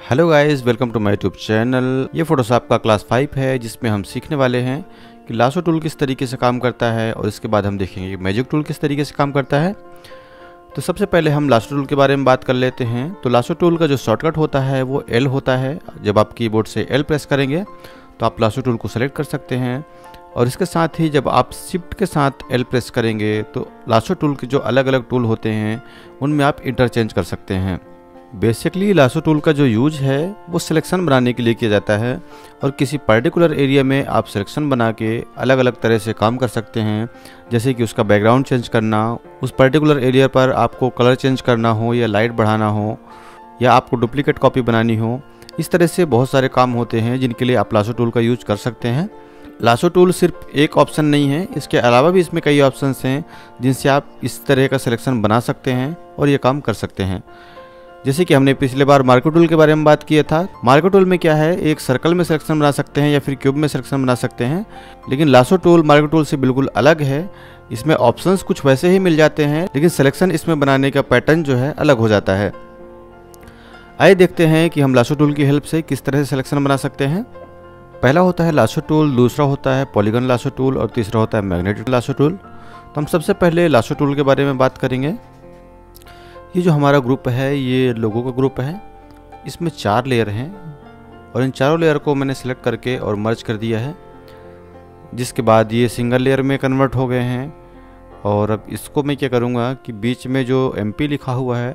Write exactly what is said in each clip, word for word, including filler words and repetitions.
Hello guys, welcome to my YouTube channel. ये Photoshop का class five है जिसमें हम सीखने वाले हैं कि लासो टूल किस तरीके से काम करता है और इसके बाद हम देखेंगे कि मैजिक टूल किस तरीके से काम करता है। तो सबसे पहले हम लासो टूल के बारे में बात कर लेते हैं। तो लासो टूल का जो शॉर्टकट होता है वो एल होता है। जब आप कीबोर्ड से एल प्रेस करेंगे तो आप लासो टूल को सेलेक्ट कर सकते हैं, और इसके साथ ही जब आप शिफ्ट के साथ एल प्रेस करेंगे तो लासो टूल के जो अलग अलग टूल होते हैं उनमें आप इंटरचेंज कर सकते हैं। बेसिकली लासो टूल का जो यूज है वो सिलेक्शन बनाने के लिए किया जाता है, और किसी पर्टिकुलर एरिया में आप सिलेक्शन बना के अलग अलग तरह से काम कर सकते हैं। जैसे कि उसका बैकग्राउंड चेंज करना, उस पर्टिकुलर एरिया पर आपको कलर चेंज करना हो या लाइट बढ़ाना हो, या आपको डुप्लीकेट कॉपी बनानी हो। इस तरह से बहुत सारे काम होते हैं जिनके लिए आप लासो टूल का यूज कर सकते हैं। लासो टूल सिर्फ एक ऑप्शन नहीं है, इसके अलावा भी इसमें कई ऑप्शंस हैं जिनसे आप इस तरह का सिलेक्शन बना सकते हैं और ये काम कर सकते हैं। जैसे कि हमने पिछले बार मार्को टूल के बारे में बात किया था। मार्को टूल में क्या है, एक सर्कल में सिलेक्शन बना सकते हैं या फिर क्यूब में सिलेक्शन बना सकते हैं, लेकिन लासो टूल मार्को टूल से बिल्कुल अलग है। इसमें ऑप्शंस कुछ वैसे ही मिल जाते हैं, लेकिन सिलेक्शन इसमें बनाने का पैटर्न जो है अलग हो जाता है। आइए देखते हैं कि हम लासो टूल की हेल्प से किस तरह से सिलेक्शन बना सकते हैं। पहला होता है लासो टूल, दूसरा होता है पॉलीगन लासो टूल, और तीसरा होता है मैग्नेटिक लासो टूल। तो हम सबसे पहले लासो टूल के बारे में बात करेंगे। ये जो हमारा ग्रुप है ये लोगों का ग्रुप है। इसमें चार लेयर हैं और इन चारों लेयर को मैंने सेलेक्ट करके और मर्ज कर दिया है, जिसके बाद ये सिंगल लेयर में कन्वर्ट हो गए हैं। और अब इसको मैं क्या करूँगा कि बीच में जो एम पी लिखा हुआ है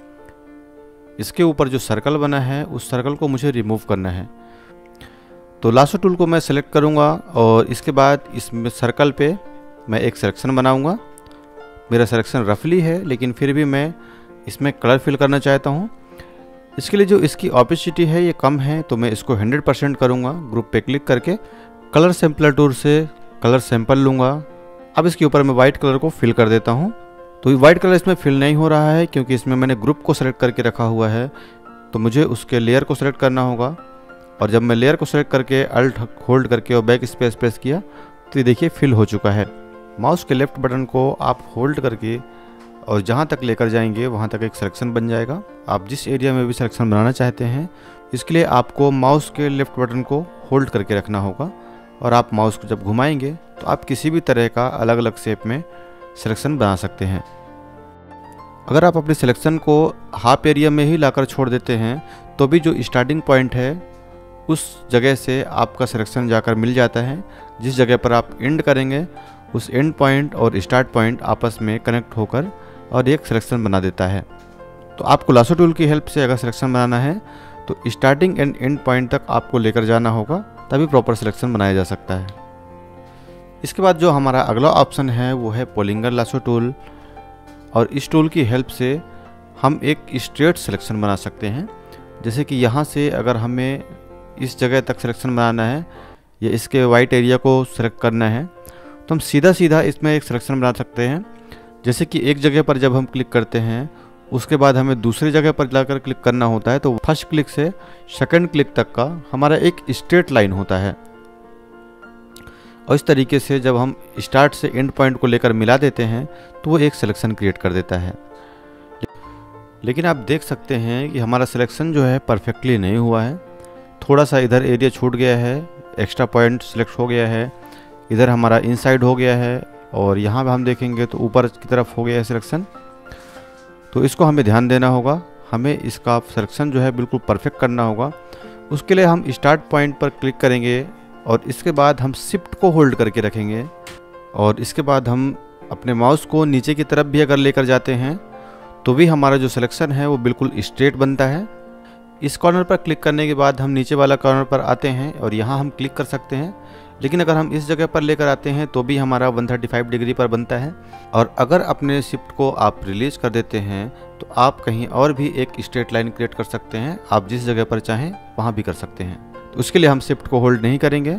इसके ऊपर जो सर्कल बना है उस सर्कल को मुझे रिमूव करना है। तो लासो टूल को मैं सेलेक्ट करूँगा और इसके बाद इसमें सर्कल पे मैं एक सिलेक्शन बनाऊँगा। मेरा सिलेक्शन रफली है, लेकिन फिर भी मैं इसमें कलर फिल करना चाहता हूँ। इसके लिए जो इसकी ऑपेसिटी है ये कम है, तो मैं इसको हंड्रेड परसेंट करूँगा। ग्रुप पे क्लिक करके कलर सैम्पलर टूल से कलर सैंपल लूँगा। अब इसके ऊपर मैं वाइट कलर को फिल कर देता हूँ। तो वाइट कलर इसमें फिल नहीं हो रहा है क्योंकि इसमें मैंने ग्रुप को सेलेक्ट करके रखा हुआ है, तो मुझे उसके लेयर को सेलेक्ट करना होगा। और जब मैं लेयर को सेलेक्ट करके अल्ट होल्ड करके और बैक स्पेस प्रेस किया तो ये देखिए फिल हो चुका है। माउस के लेफ्ट बटन को आप होल्ड करके और जहाँ तक लेकर जाएंगे वहाँ तक एक सिलेक्शन बन जाएगा। आप जिस एरिया में भी सिलेक्शन बनाना चाहते हैं इसके लिए आपको माउस के लेफ्ट बटन को होल्ड करके रखना होगा, और आप माउस को जब घुमाएंगे तो आप किसी भी तरह का अलग अलग शेप में सिलेक्शन बना सकते हैं। अगर आप अपने सिलेक्शन को हाफ एरिया में ही लाकर छोड़ देते हैं तो भी जो स्टार्टिंग पॉइंट है उस जगह से आपका सिलेक्शन जाकर मिल जाता है। जिस जगह पर आप एंड करेंगे उस एंड पॉइंट और स्टार्ट पॉइंट आपस में कनेक्ट होकर और एक सिलेक्शन बना देता है। तो आपको लासो टूल की हेल्प से अगर सिलेक्शन बनाना है तो स्टार्टिंग एंड एंड पॉइंट तक आपको लेकर जाना होगा, तभी प्रॉपर सिलेक्शन बनाया जा सकता है। इसके बाद जो हमारा अगला ऑप्शन है वो है पॉलीगन लासो टूल, और इस टूल की हेल्प से हम एक स्ट्रेट सिलेक्शन बना सकते हैं। जैसे कि यहाँ से अगर हमें इस जगह तक सिलेक्शन बनाना है या इसके वाइट एरिया को सिलेक्ट करना है तो हम सीधा सीधा इसमें एक सिलेक्शन बना सकते हैं। जैसे कि एक जगह पर जब हम क्लिक करते हैं उसके बाद हमें दूसरी जगह पर जाकर क्लिक करना होता है, तो फर्स्ट क्लिक से सेकंड क्लिक तक का हमारा एक स्ट्रेट लाइन होता है। और इस तरीके से जब हम स्टार्ट से एंड पॉइंट को लेकर मिला देते हैं तो वो एक सिलेक्शन क्रिएट कर देता है। लेकिन आप देख सकते हैं कि हमारा सिलेक्शन जो है परफेक्टली नहीं हुआ है। थोड़ा सा इधर एरिया छूट गया है, एक्स्ट्रा पॉइंट सिलेक्ट हो गया है, इधर हमारा इनसाइड हो गया है, और यहाँ पे हम देखेंगे तो ऊपर की तरफ हो गया है सिलेक्शन। तो इसको हमें ध्यान देना होगा, हमें इसका सिलेक्शन जो है बिल्कुल परफेक्ट करना होगा। उसके लिए हम स्टार्ट पॉइंट पर क्लिक करेंगे और इसके बाद हम शिफ्ट को होल्ड करके रखेंगे, और इसके बाद हम अपने माउस को नीचे की तरफ भी अगर लेकर जाते हैं तो भी हमारा जो सिलेक्शन है वो बिल्कुल स्ट्रेट बनता है। इस कॉर्नर पर क्लिक करने के बाद हम नीचे वाला कॉर्नर पर आते हैं और यहाँ हम क्लिक कर सकते हैं, लेकिन अगर हम इस जगह पर लेकर आते हैं तो भी हमारा एक सौ पैंतीस डिग्री पर बनता है। और अगर अपने शिफ्ट को आप रिलीज कर देते हैं तो आप कहीं और भी एक स्ट्रेट लाइन क्रिएट कर सकते हैं। आप जिस जगह पर चाहें वहाँ भी कर सकते हैं। तो उसके लिए हम शिफ्ट को होल्ड नहीं करेंगे,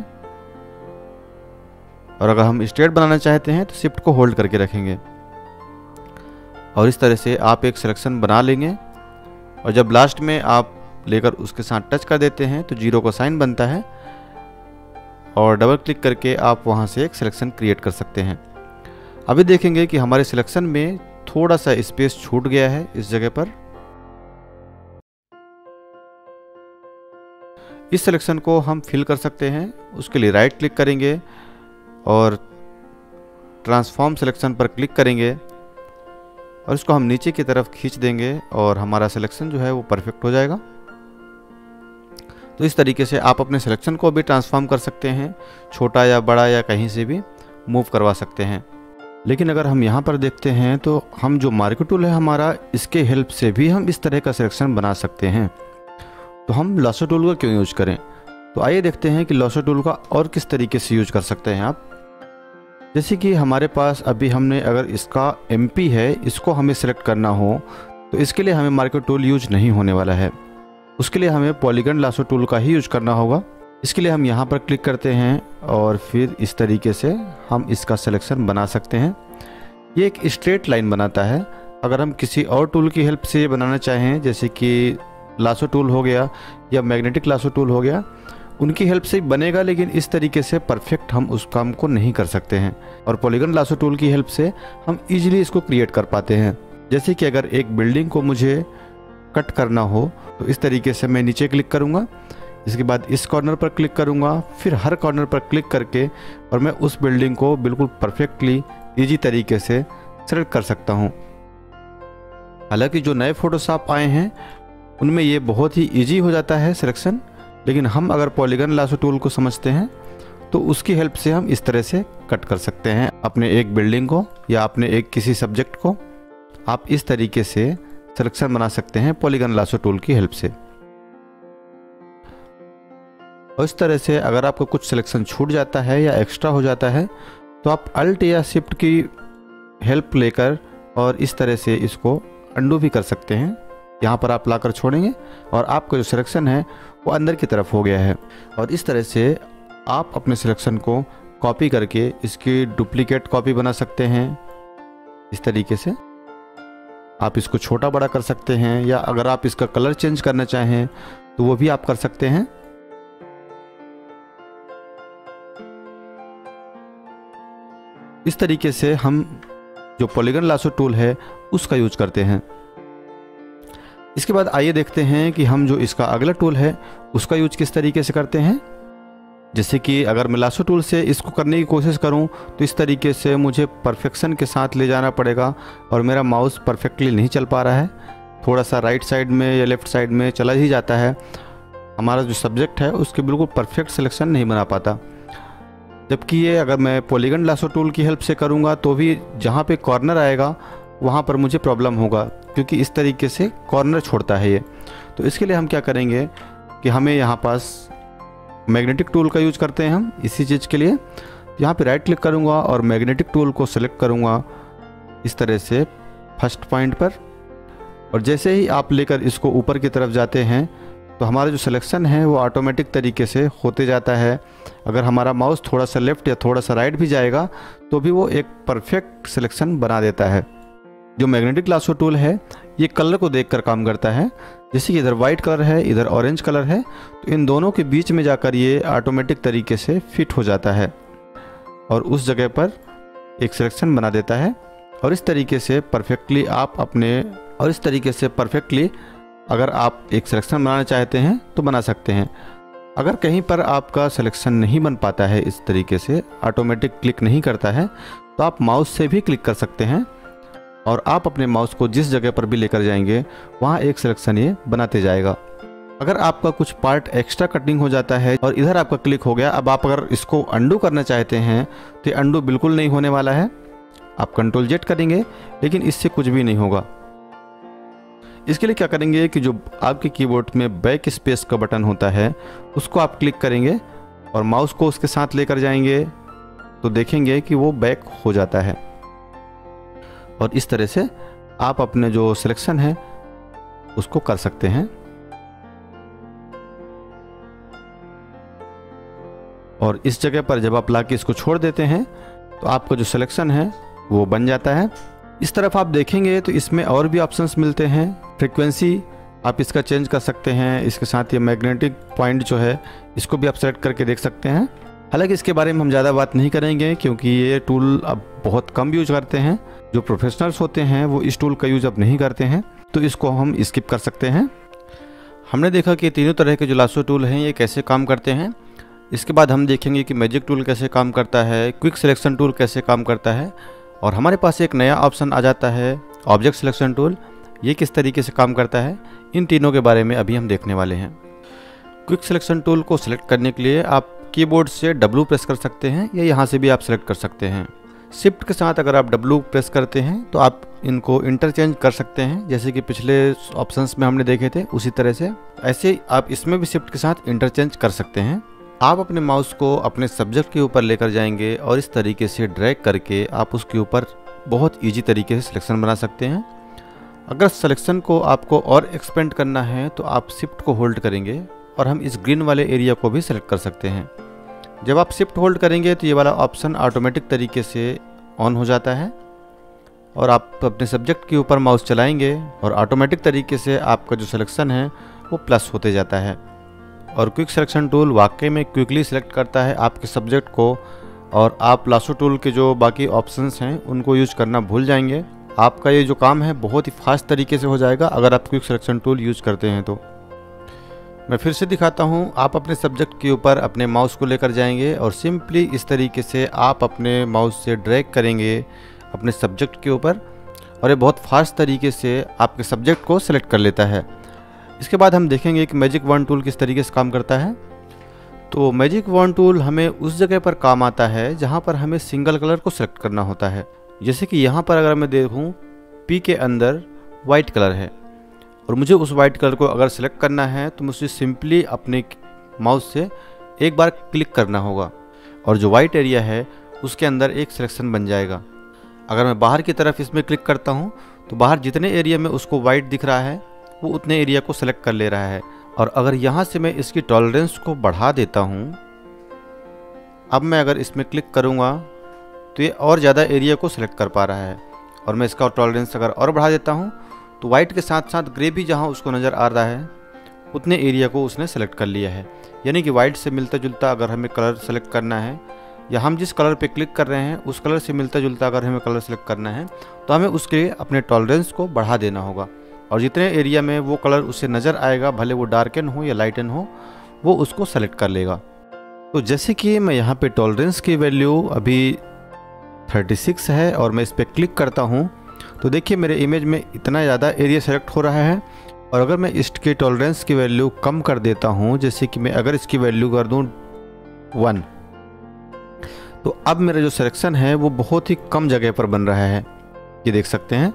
और अगर हम स्ट्रेट बनाना चाहते हैं तो शिफ्ट को होल्ड करके रखेंगे, और इस तरह से आप एक सिलेक्शन बना लेंगे। और जब लास्ट में आप लेकर उसके साथ टच कर देते हैं तो जीरो का साइन बनता है, और डबल क्लिक करके आप वहां से एक सिलेक्शन क्रिएट कर सकते हैं। अभी देखेंगे कि हमारे सिलेक्शन में थोड़ा सा स्पेस छूट गया है इस जगह पर। इस सिलेक्शन को हम फिल कर सकते हैं। उसके लिए राइट क्लिक करेंगे और ट्रांसफॉर्म सिलेक्शन पर क्लिक करेंगे और इसको हम नीचे की तरफ खींच देंगे और हमारा सिलेक्शन जो है वो परफेक्ट हो जाएगा। तो इस तरीके से आप अपने सिलेक्शन को भी ट्रांसफॉर्म कर सकते हैं, छोटा या बड़ा या कहीं से भी मूव करवा सकते हैं। लेकिन अगर हम यहाँ पर देखते हैं तो हम जो मार्कर टूल है हमारा, इसके हेल्प से भी हम इस तरह का सिलेक्शन बना सकते हैं। तो हम लासो टूल का क्यों यूज करें? तो आइए देखते हैं कि लासो टूल का और किस तरीके से यूज कर सकते हैं आप। जैसे कि हमारे पास अभी हमने अगर इसका एमपी है, इसको हमें सिलेक्ट करना हो तो इसके लिए हमें मार्कर टूल यूज नहीं होने वाला है। उसके लिए हमें पॉलीगन लासो टूल का ही यूज करना होगा। इसके लिए हम यहाँ पर क्लिक करते हैं और फिर इस तरीके से हम इसका सिलेक्शन बना सकते हैं। ये एक स्ट्रेट लाइन बनाता है। अगर हम किसी और टूल की हेल्प से ये बनाना चाहें, जैसे कि लासो टूल हो गया या मैग्नेटिक लासो टूल हो गया, उनकी हेल्प से बनेगा, लेकिन इस तरीके से परफेक्ट हम उस काम को नहीं कर सकते हैं। और पॉलीगन लासो टूल की हेल्प से हम इजीली इसको क्रिएट कर पाते हैं। जैसे कि अगर एक बिल्डिंग को मुझे कट करना हो तो इस तरीके से मैं नीचे क्लिक करूँगा, इसके बाद इस कॉर्नर पर क्लिक करूँगा, फिर हर कॉर्नर पर क्लिक करके और मैं उस बिल्डिंग को बिल्कुल परफेक्टली ईजी तरीके से सेलेक्ट कर सकता हूँ। हालांकि जो नए फोटोशॉप आए हैं उनमें ये बहुत ही ईजी हो जाता है सिलेक्शन, लेकिन हम अगर पॉलीगन लासो टूल को समझते हैं तो उसकी हेल्प से हम इस तरह से कट कर सकते हैं अपने एक बिल्डिंग को या अपने एक किसी सब्जेक्ट को। आप इस तरीके से सिलेक्शन बना सकते हैं पॉलीगन लासो टूल की हेल्प से। और इस तरह से अगर आपको कुछ सिलेक्शन छूट जाता है या एक्स्ट्रा हो जाता है तो आप अल्ट या शिफ्ट की हेल्प लेकर और इस तरह से इसको अंडू भी कर सकते हैं। यहाँ पर आप लाकर छोड़ेंगे और आपका जो सिलेक्शन है वो अंदर की तरफ हो गया है। और इस तरह से आप अपने सिलेक्शन को कॉपी करके इसकी डुप्लीकेट कॉपी बना सकते हैं। इस तरीके से आप इसको छोटा बड़ा कर सकते हैं, या अगर आप इसका कलर चेंज करना चाहें तो वो भी आप कर सकते हैं। इस तरीके से हम जो पॉलीगन लासो टूल है उसका यूज करते हैं। इसके बाद आइए देखते हैं कि हम जो इसका अगला टूल है उसका यूज किस तरीके से करते हैं। जैसे कि अगर मैं लासो टूल से इसको करने की कोशिश करूं तो इस तरीके से मुझे परफेक्शन के साथ ले जाना पड़ेगा और मेरा माउस परफेक्टली नहीं चल पा रहा है, थोड़ा सा राइट साइड में या लेफ़्ट साइड में चला ही जाता है। हमारा जो सब्जेक्ट है उसके बिल्कुल परफेक्ट सिलेक्शन नहीं बना पाता। जबकि ये अगर मैं पॉलीगन लासो टूल की हेल्प से करूँगा तो भी जहाँ पे कॉर्नर आएगा वहाँ पर मुझे प्रॉब्लम होगा, क्योंकि इस तरीके से कॉर्नर छोड़ता है ये। तो इसके लिए हम क्या करेंगे कि हमें यहाँ पास मैग्नेटिक टूल का यूज करते हैं हम इसी चीज़ के लिए। यहाँ पे राइट क्लिक करूँगा और मैग्नेटिक टूल को सेलेक्ट करूँगा इस तरह से फर्स्ट पॉइंट पर, और जैसे ही आप लेकर इसको ऊपर की तरफ जाते हैं तो हमारा जो सिलेक्शन है वो ऑटोमेटिक तरीके से होते जाता है। अगर हमारा माउस थोड़ा सा लेफ़्ट या थोड़ा सा राइट भी जाएगा तो भी वो एक परफेक्ट सिलेक्शन बना देता है। जो मैग्नेटिक लासो टूल है ये कलर को देखकर काम करता है। जैसे कि इधर वाइट कलर है, इधर ऑरेंज कलर है, तो इन दोनों के बीच में जाकर ये ऑटोमेटिक तरीके से फिट हो जाता है और उस जगह पर एक सिलेक्शन बना देता है। और इस तरीके से परफेक्टली आप अपने और इस तरीके से परफेक्टली अगर आप एक सिलेक्शन बनाना चाहते हैं तो बना सकते हैं। अगर कहीं पर आपका सिलेक्शन नहीं बन पाता है, इस तरीके से ऑटोमेटिक क्लिक नहीं करता है, तो आप माउस से भी क्लिक कर सकते हैं और आप अपने माउस को जिस जगह पर भी लेकर जाएंगे वहाँ एक सिलेक्शन ये बनाते जाएगा। अगर आपका कुछ पार्ट एक्स्ट्रा कटिंग हो जाता है और इधर आपका क्लिक हो गया, अब आप अगर इसको अंडू करना चाहते हैं तो ये अंडू बिल्कुल नहीं होने वाला है। आप कंट्रोल जेड करेंगे लेकिन इससे कुछ भी नहीं होगा। इसके लिए क्या करेंगे कि जो आपके कीबोर्ड में बैक स्पेस का बटन होता है उसको आप क्लिक करेंगे और माउस को उसके साथ लेकर जाएंगे तो देखेंगे कि वो बैक हो जाता है। और इस तरह से आप अपने जो सिलेक्शन है उसको कर सकते हैं। और इस जगह पर जब आप लाके इसको छोड़ देते हैं तो आपका जो सिलेक्शन है वो बन जाता है। इस तरफ आप देखेंगे तो इसमें और भी ऑप्शंस मिलते हैं। फ्रीक्वेंसी आप इसका चेंज कर सकते हैं, इसके साथ ये मैग्नेटिक पॉइंट जो है इसको भी आप सेलेक्ट करके देख सकते हैं। हालांकि इसके बारे में हम ज़्यादा बात नहीं करेंगे क्योंकि ये टूल अब बहुत कम यूज करते हैं। जो प्रोफेशनल्स होते हैं वो इस टूल का यूज अब नहीं करते हैं, तो इसको हम स्किप कर सकते हैं। हमने देखा कि तीनों तरह के जो लासो टूल हैं ये कैसे काम करते हैं। इसके बाद हम देखेंगे कि मैजिक टूल कैसे काम करता है, क्विक सिलेक्शन टूल कैसे काम करता है, और हमारे पास एक नया ऑप्शन आ जाता है ऑब्जेक्ट सिलेक्शन टूल, ये किस तरीके से काम करता है। इन तीनों के बारे में अभी हम देखने वाले हैं। क्विक सिलेक्शन टूल को सिलेक्ट करने के लिए आप कीबोर्ड से डब्ल्यू प्रेस कर सकते हैं या यहाँ से भी आप सिलेक्ट कर सकते हैं। शिफ्ट के साथ अगर आप डब्ल्यू प्रेस करते हैं तो आप इनको इंटरचेंज कर सकते हैं, जैसे कि पिछले ऑप्शंस में हमने देखे थे उसी तरह से। ऐसे आप इसमें भी शिफ्ट के साथ इंटरचेंज कर सकते हैं। आप अपने माउस को अपने सब्जेक्ट के ऊपर लेकर जाएंगे और इस तरीके से ड्रैग करके आप उसके ऊपर बहुत ईजी तरीके से सिलेक्शन बना सकते हैं। अगर सिलेक्शन को आपको और एक्सपेंड करना है तो आप शिफ्ट को होल्ड करेंगे और हम इस ग्रीन वाले एरिया को भी सिलेक्ट कर सकते हैं। जब आप शिफ्ट होल्ड करेंगे तो ये वाला ऑप्शन ऑटोमेटिक तरीके से ऑन हो जाता है और आप अपने सब्जेक्ट के ऊपर माउस चलाएंगे और ऑटोमेटिक तरीके से आपका जो सिलेक्शन है वो प्लस होते जाता है। और क्विक सिलेक्शन टूल वाकई में क्विकली सिलेक्ट करता है आपके सब्जेक्ट को, और आप लासो टूल के जो बाकी ऑप्शंस हैं उनको यूज करना भूल जाएंगे। आपका ये जो काम है बहुत ही फास्ट तरीके से हो जाएगा अगर आप क्विक सिलेक्शन टूल यूज करते हैं तो। मैं फिर से दिखाता हूँ। आप अपने सब्जेक्ट के ऊपर अपने माउस को लेकर जाएंगे और सिंपली इस तरीके से आप अपने माउस से ड्रैग करेंगे अपने सब्जेक्ट के ऊपर, और ये बहुत फास्ट तरीके से आपके सब्जेक्ट को सिलेक्ट कर लेता है। इसके बाद हम देखेंगे कि मैजिक वॉन्ड टूल किस तरीके से काम करता है। तो मैजिक वॉन्ड टूल हमें उस जगह पर काम आता है जहाँ पर हमें सिंगल कलर को सिलेक्ट करना होता है। जैसे कि यहाँ पर अगर मैं देखूँ पी के अंदर वाइट कलर है और मुझे उस वाइट कलर को अगर सिलेक्ट करना है तो मुझे सिंपली अपने माउस से एक बार क्लिक करना होगा और जो वाइट एरिया है उसके अंदर एक सिलेक्शन बन जाएगा। अगर मैं बाहर की तरफ इसमें क्लिक करता हूँ तो बाहर जितने एरिया में उसको वाइट दिख रहा है वो उतने एरिया को सिलेक्ट कर ले रहा है। और अगर यहाँ से मैं इसकी टॉलरेंस को बढ़ा देता हूँ, अब मैं अगर इसमें क्लिक करूँगा तो ये और ज़्यादा एरिया को सिलेक्ट कर पा रहा है। और मैं इसका टॉलरेंस अगर और बढ़ा देता हूँ तो वाइट के साथ साथ ग्रे भी जहाँ उसको नज़र आ रहा है उतने एरिया को उसने सेलेक्ट कर लिया है। यानी कि वाइट से मिलता जुलता अगर हमें कलर सेलेक्ट करना है या हम जिस कलर पे क्लिक कर रहे हैं उस कलर से मिलता जुलता अगर हमें कलर सेलेक्ट करना है तो हमें उसके लिए अपने टॉलरेंस को बढ़ा देना होगा, और जितने एरिया में वो कलर उसे नज़र आएगा, भले वो डार्कन हो या लाइटन हो, वो उसको सेलेक्ट कर लेगा। तो जैसे कि मैं यहाँ पे टॉलरेंस की वैल्यू अभी छत्तीस है और मैं इस पर क्लिक करता हूँ तो देखिए मेरे इमेज में इतना ज़्यादा एरिया सेलेक्ट हो रहा है। और अगर मैं इसके टॉलरेंस की वैल्यू कम कर देता हूँ, जैसे कि मैं अगर इसकी वैल्यू कर दूँ वन, तो अब मेरा जो सिलेक्शन है वो बहुत ही कम जगह पर बन रहा है। ये देख सकते हैं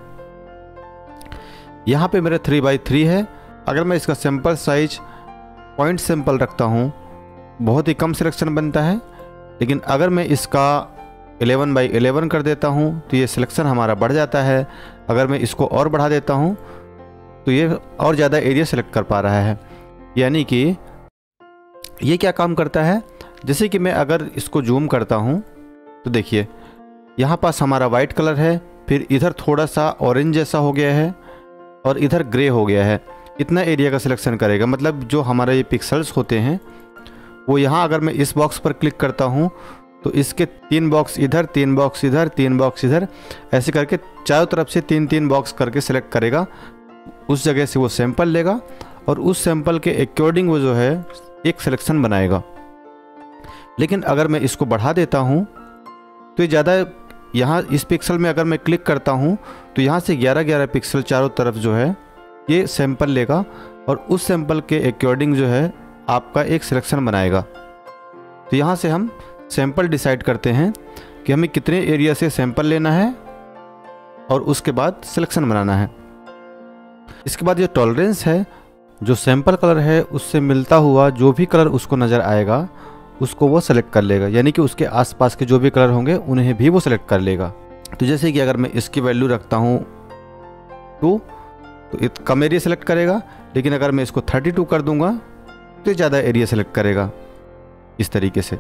यहाँ पे मेरा थ्री बाई थ्री है। अगर मैं इसका सैंपल साइज पॉइंट सैंपल रखता हूँ बहुत ही कम सिलेक्शन बनता है, लेकिन अगर मैं इसका इलेवन बाई इलेवन कर देता हूँ तो ये सिलेक्शन हमारा बढ़ जाता है। अगर मैं इसको और बढ़ा देता हूँ तो ये और ज़्यादा एरिया सेलेक्ट कर पा रहा है। यानी कि ये क्या काम करता है, जैसे कि मैं अगर इसको जूम करता हूँ तो देखिए यहाँ पास हमारा वाइट कलर है, फिर इधर थोड़ा सा ऑरेंज जैसा हो गया है और इधर ग्रे हो गया है। इतना एरिया का सिलेक्शन करेगा। मतलब जो हमारे ये पिक्सल्स होते हैं वो यहाँ अगर मैं इस बॉक्स पर क्लिक करता हूँ तो इसके तीन बॉक्स इधर, तीन बॉक्स इधर, तीन बॉक्स इधर, ऐसे करके चारों तरफ से तीन तीन बॉक्स करके सिलेक्ट करेगा। उस जगह से वो सैंपल लेगा और उस सैंपल के अकॉर्डिंग वो जो है एक सिलेक्शन बनाएगा। लेकिन अगर मैं इसको बढ़ा देता हूँ तो ये ज़्यादा, यहाँ इस पिक्सल में अगर मैं क्लिक करता हूँ तो यहाँ से ग्यारह ग्यारह पिक्सल चारों तरफ जो है ये सैंपल लेगा और उस सैंपल के अकॉर्डिंग जो है आपका एक सिलेक्शन बनाएगा। तो यहाँ से हम सैंपल डिसाइड करते हैं कि हमें कितने एरिया से सैंपल लेना है और उसके बाद सिलेक्शन बनाना है। इसके बाद ये टॉलरेंस है, जो सैंपल कलर है उससे मिलता हुआ जो भी कलर उसको नज़र आएगा उसको वो सेलेक्ट कर लेगा। यानी कि उसके आसपास के जो भी कलर होंगे उन्हें भी वो सेलेक्ट कर लेगा। तो जैसे कि अगर मैं इसकी वैल्यू रखता हूँ टू तो इत कम एरिया सेलेक्ट करेगा, लेकिन अगर मैं इसको थर्टी टू कर दूंगा तो ज़्यादा एरिया सेलेक्ट करेगा इस तरीके से।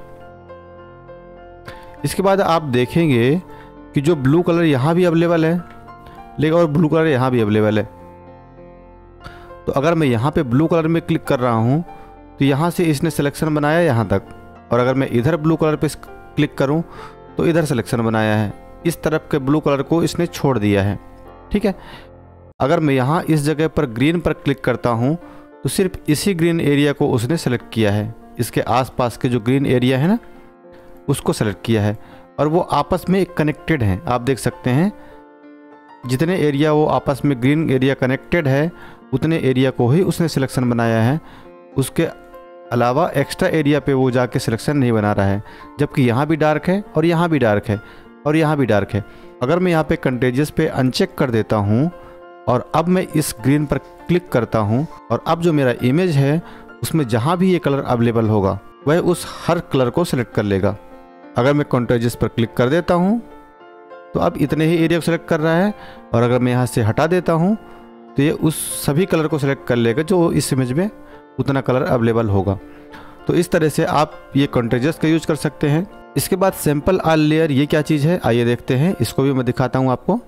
इसके बाद आप देखेंगे कि जो ब्लू कलर यहाँ भी अवेलेबल है, लेकिन और ब्लू कलर यहाँ भी अवेलेबल है। तो अगर मैं यहाँ पे ब्लू कलर में क्लिक कर रहा हूँ तो यहाँ से इसने सिलेक्शन बनाया यहाँ तक, और अगर मैं इधर ब्लू कलर पे क्लिक करूँ तो इधर सिलेक्शन बनाया है। इस तरफ के ब्लू कलर को इसने छोड़ दिया है। ठीक है, अगर मैं यहाँ इस जगह पर ग्रीन पर क्लिक करता हूँ तो सिर्फ इसी ग्रीन एरिया को उसने सेलेक्ट किया है, इसके आसपास के जो ग्रीन एरिया है ना उसको सेलेक्ट किया है, और वो आपस में कनेक्टेड हैं। आप देख सकते हैं जितने एरिया वो आपस में ग्रीन एरिया कनेक्टेड है उतने एरिया को ही उसने सिलेक्शन बनाया है, उसके अलावा एक्स्ट्रा एरिया पे वो जाके सिलेक्शन नहीं बना रहा है। जबकि यहाँ भी डार्क है और यहाँ भी डार्क है और यहाँ भी डार्क है। अगर मैं यहाँ पे कंटेजियस पे अनचेक कर देता हूँ और अब मैं इस ग्रीन पर क्लिक करता हूँ, और अब जो मेरा इमेज है उसमें जहाँ भी ये कलर अवेलेबल होगा वह उस हर कलर को सिलेक्ट कर लेगा। अगर मैं कंटेजियस पर क्लिक कर देता हूँ तो अब इतने ही एरिया को सिलेक्ट कर रहा है, और अगर मैं यहाँ से हटा देता हूँ तो ये उस सभी कलर को सिलेक्ट कर लेगा जो इस इमेज में उतना कलर अवेलेबल होगा। तो इस तरह से आप ये कंटेजियस का यूज कर सकते हैं। इसके बाद सैंपल ऑल लेयर, ये क्या चीज़ है आइए देखते हैं, इसको भी मैं दिखाता हूँ आपको।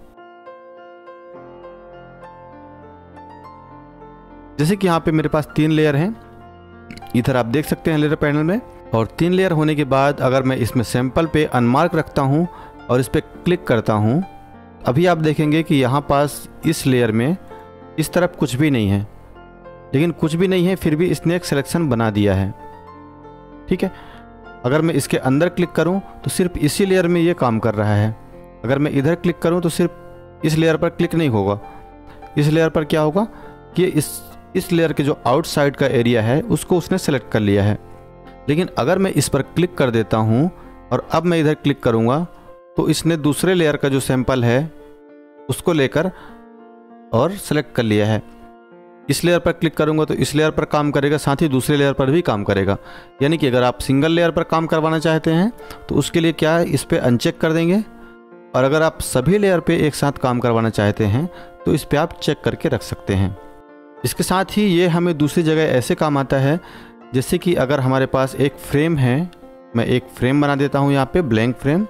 जैसे कि यहाँ पे मेरे पास तीन लेयर हैं, इधर आप देख सकते हैं लेयर पैनल में, और तीन लेयर होने के बाद अगर मैं इसमें सैंपल पे अनमार्क रखता हूँ और इस पर क्लिक करता हूँ, अभी आप देखेंगे कि यहाँ पास इस लेयर में इस तरफ कुछ भी नहीं है, लेकिन कुछ भी नहीं है फिर भी इसने एक सिलेक्शन बना दिया है। ठीक है, अगर मैं इसके अंदर क्लिक करूं तो सिर्फ इसी लेयर में ये काम कर रहा है। अगर मैं इधर क्लिक करूं तो सिर्फ इस लेयर पर क्लिक नहीं होगा, इस लेयर पर क्या होगा कि इस इस लेयर के जो आउटसाइड का एरिया है उसको उसने सेलेक्ट कर लिया है। लेकिन अगर मैं इस पर क्लिक कर देता हूं और अब मैं इधर क्लिक करूंगा तो इसने दूसरे लेयर का जो सैंपल है उसको लेकर और सेलेक्ट कर लिया है। इस लेयर पर क्लिक करूंगा तो इस लेयर पर काम करेगा, साथ ही दूसरे लेयर पर भी काम करेगा। यानी कि अगर आप सिंगल लेयर पर काम करवाना चाहते हैं तो उसके लिए क्या है, इस पर अनचेक कर देंगे, और अगर आप सभी लेयर पे एक साथ काम करवाना चाहते हैं तो इस पर आप चेक करके रख सकते हैं। इसके साथ ही ये हमें दूसरी जगह ऐसे काम आता है, जैसे कि अगर हमारे पास एक फ्रेम है, मैं एक फ्रेम बना देता हूँ यहाँ पे, ब्लैंक फ्रेम।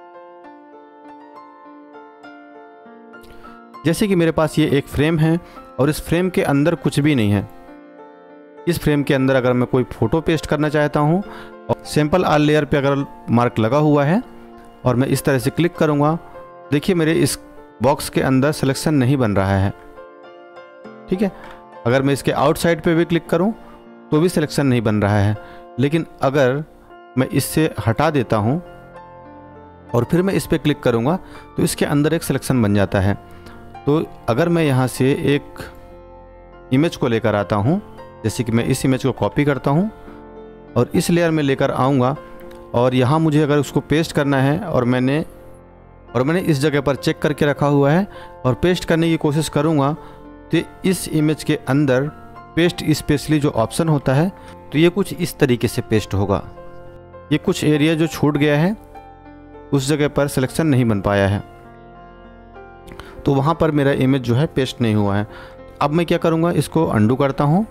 जैसे कि मेरे पास ये एक फ्रेम है और इस फ्रेम के अंदर कुछ भी नहीं है। इस फ्रेम के अंदर अगर मैं कोई फ़ोटो पेस्ट करना चाहता हूँ और सैंपल ऑल लेयर पे अगर मार्क लगा हुआ है और मैं इस तरह से क्लिक करूँगा, देखिए मेरे इस बॉक्स के अंदर सिलेक्शन नहीं बन रहा है। ठीक है, अगर मैं इसके आउटसाइड पे भी क्लिक करूँ तो भी सिलेक्शन नहीं बन रहा है। लेकिन अगर मैं इससे हटा देता हूँ और फिर मैं इस पर क्लिक करूँगा तो इसके अंदर एक सिलेक्शन बन जाता है। तो अगर मैं यहाँ से एक इमेज को लेकर आता हूँ, जैसे कि मैं इस इमेज को कॉपी करता हूँ और इस लेयर में लेकर आऊँगा, और यहाँ मुझे अगर उसको पेस्ट करना है और मैंने और मैंने इस जगह पर चेक करके रखा हुआ है और पेस्ट करने की कोशिश करूँगा, तो इस इमेज के अंदर पेस्ट स्पेशली जो ऑप्शन होता है तो ये कुछ इस तरीके से पेस्ट होगा। ये कुछ एरिया जो छूट गया है उस जगह पर सिलेक्शन नहीं बन पाया है, तो वहाँ पर मेरा इमेज जो है पेस्ट नहीं हुआ है। अब मैं क्या करूँगा, इसको अंडू करता हूँ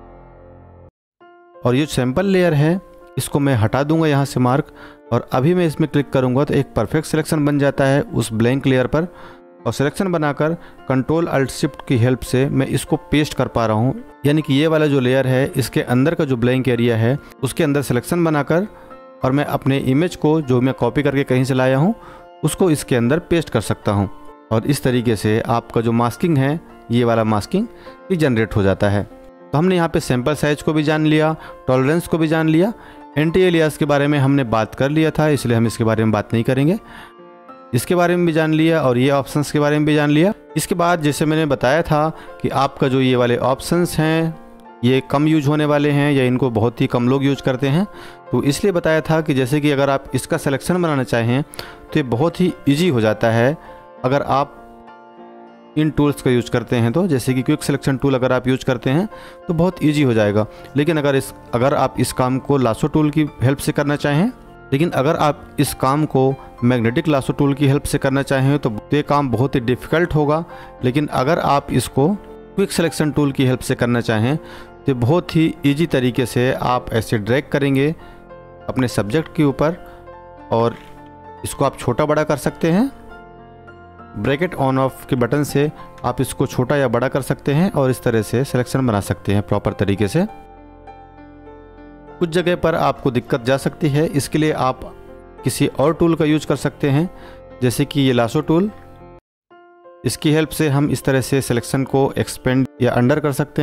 और ये सैंपल लेयर है इसको मैं हटा दूंगा यहाँ से मार्क, और अभी मैं इसमें क्लिक करूँगा तो एक परफेक्ट सिलेक्शन बन जाता है उस ब्लैंक लेयर पर। और सिलेक्शन बनाकर कंट्रोल अल्ट शिफ्ट की हेल्प से मैं इसको पेस्ट कर पा रहा हूँ। यानी कि ये वाला जो लेयर है इसके अंदर का जो ब्लैंक एरिया है उसके अंदर सिलेक्शन बनाकर और मैं अपने इमेज को जो मैं कॉपी करके कहीं से लाया हूँ उसको इसके अंदर पेस्ट कर सकता हूँ। और इस तरीके से आपका जो मास्किंग है, ये वाला मास्किंग भी जनरेट हो जाता है। तो हमने यहाँ पे सैंपल साइज को भी जान लिया, टॉलरेंस को भी जान लिया, एंटी एलियास के बारे में हमने बात कर लिया था, इसलिए हम इसके बारे में बात नहीं करेंगे। इसके बारे में भी जान लिया और ये ऑप्शंस के बारे में भी जान लिया। इसके बाद जैसे मैंने बताया था कि आपका जो ये वाले ऑप्शंस हैं ये कम यूज होने वाले हैं या इनको बहुत ही कम लोग यूज करते हैं, तो इसलिए बताया था कि जैसे कि अगर आप इसका सिलेक्शन बनाना चाहें तो ये बहुत ही ईजी हो जाता है अगर आप इन टूल्स का यूज करते हैं। तो जैसे कि क्विक सिलेक्शन टूल अगर आप यूज करते हैं तो बहुत इजी हो जाएगा। लेकिन अगर इस अगर आप इस काम को लासो टूल की हेल्प से करना चाहें लेकिन अगर आप इस काम को मैग्नेटिक लासो टूल की हेल्प से करना चाहें तो ये काम बहुत ही डिफ़िकल्ट होगा। लेकिन अगर आप इसको क्विक सिलेक्शन टूल की हेल्प से करना चाहें तो बहुत ही ईजी तरीके से आप ऐसे ड्रैग करेंगे अपने सब्जेक्ट के ऊपर और इसको आप छोटा बड़ा कर सकते हैं। ब्रैकेट ऑन ऑफ के बटन से आप इसको छोटा या बड़ा कर सकते हैं और इस तरह से सिलेक्शन बना सकते हैं प्रॉपर तरीके से। कुछ जगह पर आपको दिक्कत जा सकती है, इसके लिए आप किसी और टूल का यूज कर सकते हैं, जैसे कि ये लासो टूल। इसकी हेल्प से हम इस तरह से सिलेक्शन को एक्सपेंड या अंडर कर सकते हैं।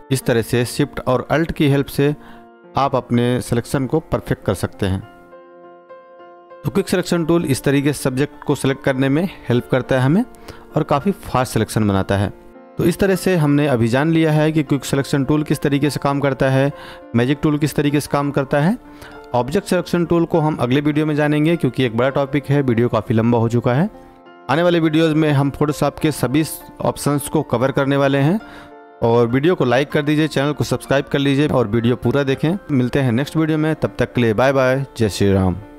इस तरह से शिफ्ट और अल्ट की हेल्प से आप अपने सिलेक्शन को परफेक्ट कर सकते हैं। तो क्विक सिलेक्शन टूल इस तरीके से सब्जेक्ट को सिलेक्ट करने में हेल्प करता है हमें और काफ़ी फास्ट सिलेक्शन बनाता है। तो इस तरह से हमने अभी जान लिया है कि क्विक सिलेक्शन टूल किस तरीके से काम करता है, मैजिक टूल किस तरीके से काम करता है। ऑब्जेक्ट सिलेक्शन टूल को हम अगले वीडियो में जानेंगे क्योंकि एक बड़ा टॉपिक है, वीडियो काफ़ी लंबा हो चुका है। आने वाले वीडियोज़ में हम फोटोशॉप के सभी ऑप्शंस को कवर करने वाले हैं। और वीडियो को लाइक कर दीजिए, चैनल को सब्सक्राइब कर लीजिए और वीडियो पूरा देखें। मिलते हैं नेक्स्ट वीडियो में, तब तक के लिए बाय बाय, जय श्री राम।